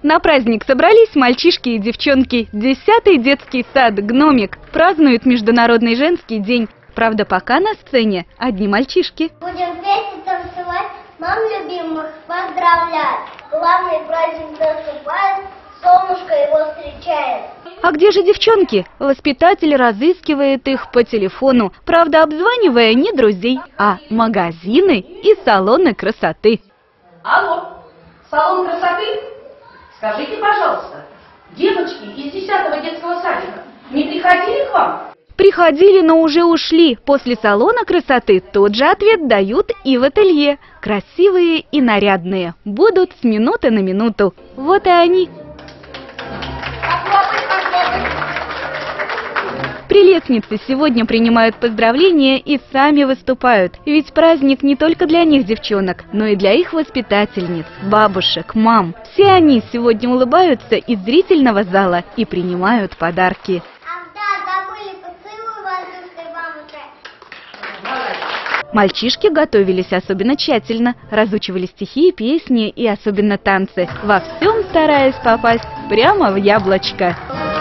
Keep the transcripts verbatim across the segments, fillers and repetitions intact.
На праздник собрались мальчишки и девчонки. Десятый детский сад «Гномик» празднует Международный женский день. Правда, пока на сцене одни мальчишки. Будем петь и танцевать, мам любимых поздравлять. Главный праздник наступает, солнышко его встречает. А где же девчонки? Воспитатель разыскивает их по телефону. Правда, обзванивая не друзей, а магазины и салоны красоты. Алло, салон красоты? Скажите, пожалуйста, девочки из десятого детского садика не приходили к вам? Приходили, но уже ушли. После салона красоты тот же ответ дают и в ателье. Красивые и нарядные. Будут с минуты на минуту. Вот и они. Прелестницы сегодня принимают поздравления и сами выступают. Ведь праздник не только для них, девчонок, но и для их воспитательниц, бабушек, мам. Все они сегодня улыбаются из зрительного зала и принимают подарки. Мальчишки готовились особенно тщательно, разучивали стихи и песни и особенно танцы, во всем стараясь попасть прямо в яблочко.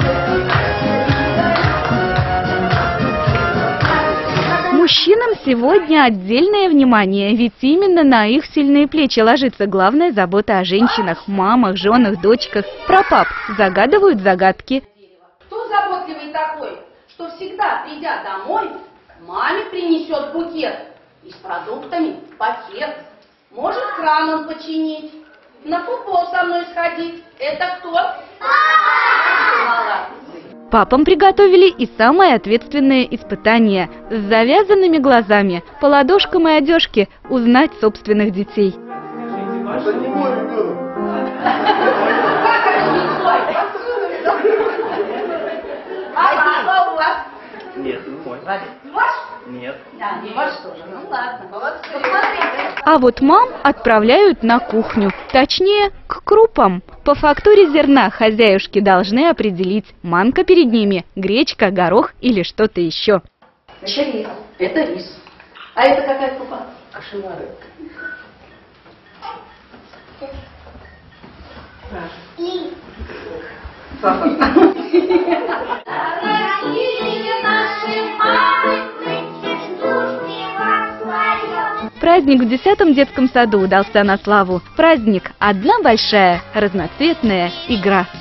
Мужчинам сегодня отдельное внимание, ведь именно на их сильные плечи ложится главная забота о женщинах, мамах, женах, дочках. Про пап загадывают загадки. Кто заботливый такой, что всегда, придя домой, маме принесет букет и с продуктами пакет? Может, кран он починить, на футбол со мной сходить. Это кто? Молодцы. Папам приготовили и самое ответственное испытание. С завязанными глазами, по ладошкам и одежке узнать собственных детей. Это не мой ребенок. Как это не твой? А папа у вас? Нет, не мой. Ваш? Нет. Да, не ваш тоже. Ну ладно. Посмотрите. А вот мам отправляют на кухню, точнее, к крупам. По фактуре зерна хозяюшки должны определить, манка перед ними, гречка, горох или что-то еще. Это рис. Это рис. А это какая крупа? Кашевары. Праздник в десятом детском саду удался на славу. Праздник – одна большая разноцветная игра.